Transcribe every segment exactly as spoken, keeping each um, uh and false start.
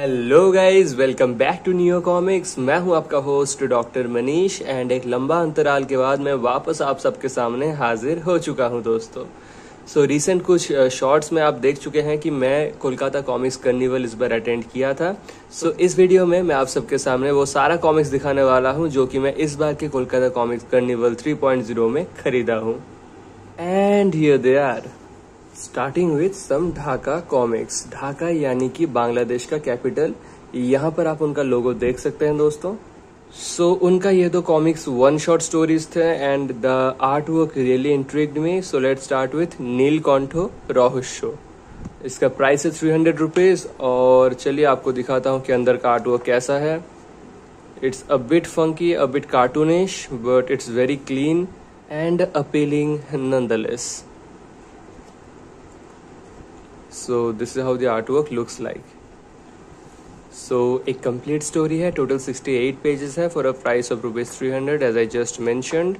Hello guys, welcome back to new comics. मैं हूं आपका होस्ट डॉक्टर मनीष एंड एक लंबा अंतराल के बाद मैं वापस आप सबके सामने हाजिर हो चुका हूं दोस्तों। सो so, रिसेंट कुछ शॉर्ट्स में आप देख चुके हैं कि मैं कोलकाता कॉमिक्स कार्निवल इस बार अटेंड किया था। सो so, इस वीडियो में मैं आप सबके सामने वो सारा कॉमिक्स दिखाने वाला हूं जो कि मैं इस बार के Kolkata comics carnival three point zero में खरीदा हूं। And here they are, starting with some Dhaka comics. Dhaka यानी कि बांग्लादेश का कैपिटल। यहाँ पर आप उनका लोगो देख सकते हैं दोस्तों। सो so, उनका ये दो कॉमिक्स वन शॉट स्टोरीज थे and the art work really intrigued me. So let's start with Neelkantho Rahasya. इसका प्राइस है थ्री हंड्रेड रुपीज और चलिए आपको दिखाता हूँ कि अंदर का आर्ट वर्क कैसा है। It's a bit funky, a bit cartoonish, but it's very clean and appealing nonetheless. So this is how the artwork looks like. So एक complete story है, total सिक्सटी एट pages है for a price of rupees three hundred as I just mentioned.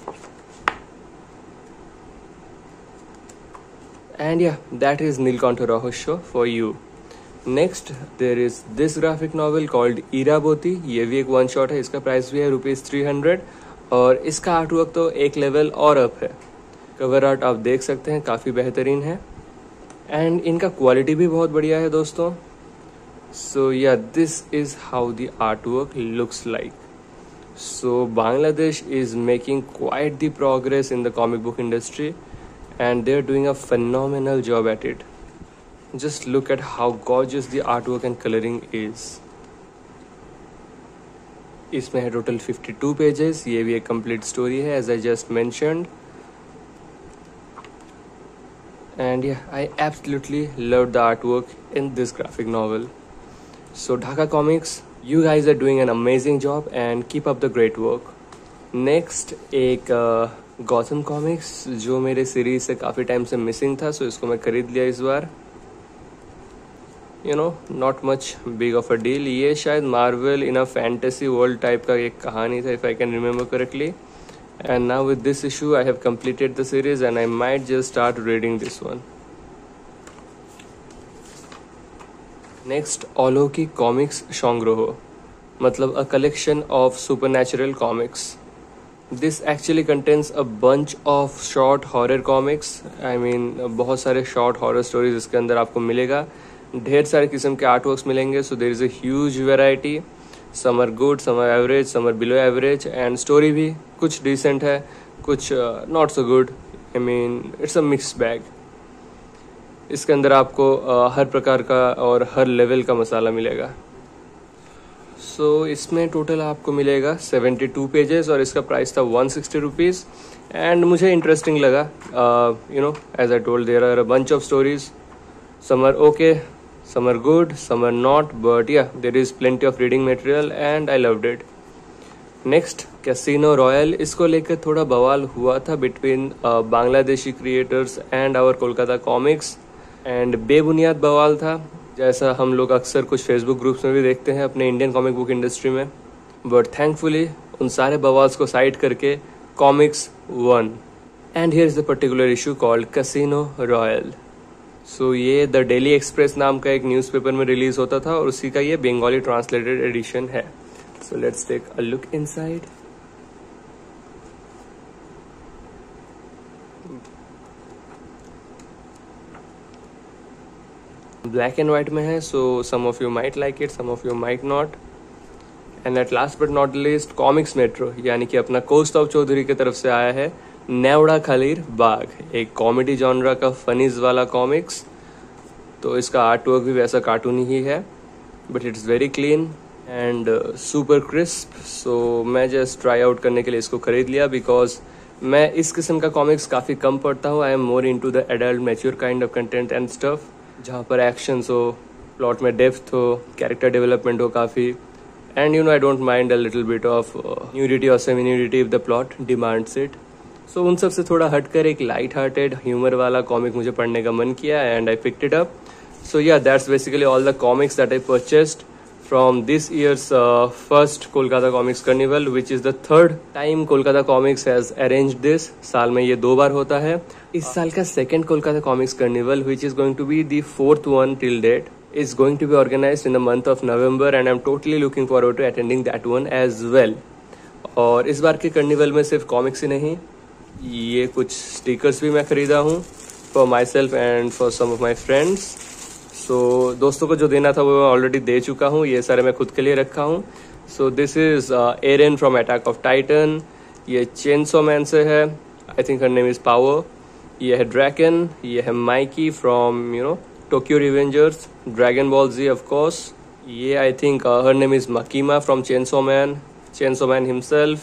And yeah, that is Nilkantha Rahasya for you. Next there is this graphic novel called Iraboti. ये भी एक one shot है, इसका price भी है rupees three hundred और इसका artwork तो एक लेवल और अप है। कवर आर्ट आप देख सकते हैं, काफ़ी बेहतरीन है एंड इनका क्वालिटी भी बहुत बढ़िया है दोस्तों। So yeah this is how the artwork looks like. So Bangladesh is making quite the progress in the comic book industry and they are doing a phenomenal job at it. Just look at how gorgeous the artwork and coloring is. इसमें है total fifty two pages. ये भी एक complete story है as I just mentioned. And yeah, I absolutely loved the artwork in this graphic novel. So Dhaka Comics, you guys are doing an amazing job and keep up the great work. Next एक Gautam uh, comics जो मेरे series से काफ़ी time से missing था, सो इसको मैं खरीद लिया इस बार। You know, not much big of a deal. ये शायद Marvel in a fantasy world type का एक कहानी था, if I can remember correctly. And now with this issue I have completed the series and I might just start reading this one. Next, Oloki Comics Shongroho, मतलब a collection of supernatural comics. This actually contains a bunch of short horror comics. I mean बहुत सारे short horror stories इसके अंदर आपको मिलेगा। ढेर सारे किस्म के artworks मिलेंगे, so there is a huge variety. Some are good, some are average, some are below average and story भी कुछ decent है, कुछ uh, not so good. I mean it's a mixed bag. इसके अंदर आपको uh, हर प्रकार का और हर लेवल का मसाला मिलेगा। सो so, इसमें टोटल आपको मिलेगा सेवेंटी टू पेजेस और इसका प्राइस था वन सिक्सटी रुपीज़ एंड मुझे इंटरेस्टिंग लगा। You know, as I told there are a bunch of stories, some are okay, some are good, some are not, but yeah, there is plenty of reading material and I loved it. Next, Casino Royale, इसको लेकर थोड़ा बवाल हुआ था between uh, Bangladeshi creators and our Kolkata comics and बेबुनियाद बवाल था, जैसा हम लोग अक्सर कुछ फेसबुक ग्रुप्स में भी देखते हैं अपने इंडियन कॉमिक बुक इंडस्ट्री में। बट थैंकफुली उन सारे बवाल्स को साइड करके comics one and here is the particular issue called Casino Royale. So so, ये द डेली एक्सप्रेस नाम का एक न्यूज़पेपर में रिलीज होता था और उसी का ये बंगाली ट्रांसलेटेड एडिशन है। So let's take a look inside. Black and white में है, so some of you might like it, some of you might not. And at last but not least, comics metro यानी कि अपना कौस्तुभ चौधरी की तरफ से आया है नेवड़ा खलीर बाग, एक कॉमेडी जॉनरा का फनीज वाला कॉमिक्स। तो इसका आर्ट वर्क भी वैसा कार्टूनी ही है but it's very clean and super crisp. So मैं जस्ट ट्राई आउट करने के लिए इसको खरीद लिया बिकॉज मैं इस किस्म का कॉमिक्स काफ़ी कम पढ़ता हूँ। I am more into the adult mature kind of content and stuff, जहाँ पर एक्शंस हो, प्लॉट में डेप्थ हो, कैरेक्टर डेवलपमेंट हो काफ़ी, and you know I don't mind a little bit of nudity और semi nudity if the plot demands it. So so, उन सब से थोड़ा हटकर एक लाइट हार्टेड ह्यूमर वाला कॉमिक मुझे पढ़ने का मन किया and I picked it up. So yeah that's basically all the comics that I purchased from this year's first Kolkata comics carnival, which is the third time Kolkata comics has arranged this. साल में ये दो बार होता है। इस साल का second Kolkata comics carnival which is going to be the fourth one till date. is going to be organized in the month of November and I'm totally looking forward to attending that one as well. और इस बार के carnival में सिर्फ comics ही नहीं, ये कुछ stickers भी मैं खरीदा हूँ for myself and for some of my friends. So दोस्तों को जो देना था वो मैं ऑलरेडी दे चुका हूँ, ये सारे मैं खुद के लिए रखा हूँ. So this is Eren from Attack of Titan. ये चेनसो मैन से है, I think her name is Power. ये है ड्रैगन. ये है Mikey from you know Tokyo Revengers. Dragon Ball Z of course. ये I think her name is Makima from Chainsaw Man, Chainsaw Man himself.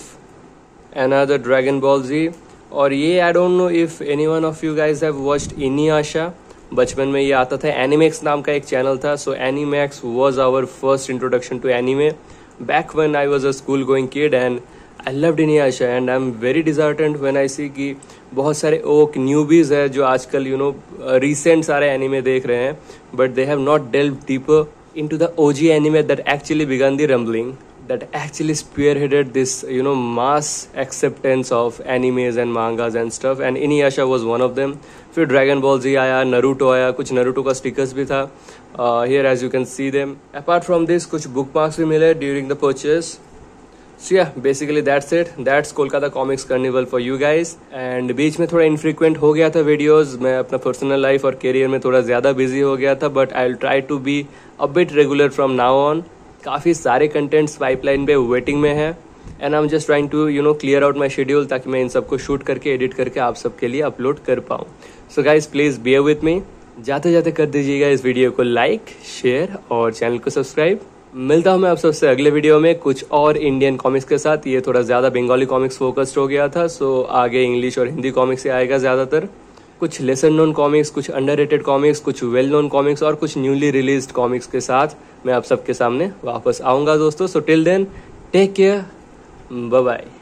Another Dragon Ball Z. और ये I don't know if any one of you guys have watched इनियाशा. बचपन में ये आता था, Animax नाम का एक चैनल था. So Animax was our first introduction to anime back when I was a school going kid and I loved Inuyasha and I'm very disheartened when I see कि बहुत सारे ओक न्यूबीज है जो आजकल यू नो रिसेंट सारे anime देख रहे हैं, but they have not delved deeper into the O G anime that actually began the rumbling, that actually spearheaded this you know mass acceptance of animes and mangas and stuff, and Inuyasha was one of them. फिर Dragon Ball Z आया, Naruto आया, कुछ Naruto का stickers भी था. Here as you can see them. Apart from this कुछ bookmarks भी मिले during the purchase. So yeah basically that's it. That's Kolkata comics carnival for you guys. And बीच में थोड़ा इनफ्रीक्वेंट हो गया था वीडियोज, मैं अपना पर्सनल लाइफ और करियर में थोड़ा ज्यादा बिजी हो गया था, but I will try to be a bit regular from now on. काफी सारे कंटेंट्स पाइपलाइन पे वेटिंग में है and I am just trying to you know clear out my schedule ताकि मैं इन सबको शूट करके एडिट करके आप सबके लिए अपलोड कर पाऊँ. So guys please bear with me. जाते जाते कर दीजिएगा इस वीडियो को लाइक, शेयर और चैनल को सब्सक्राइब. मिलता हूँ मैं आप सबसे अगले वीडियो में कुछ और इंडियन कॉमिक्स के साथ. ये थोड़ा ज्यादा बंगाली कॉमिक्स फोकस्ड हो गया था, सो आगे इंग्लिश और हिंदी कॉमिक्स से आएगा ज्यादातर. कुछ लेसर नोन कॉमिक्स, कुछ अंडररेटेड कॉमिक्स, कुछ वेल नोन कॉमिक्स और कुछ न्यूली रिलीज्ड कॉमिक्स के साथ मैं आप सबके सामने वापस आऊंगा दोस्तों. So till then take care, bye bye.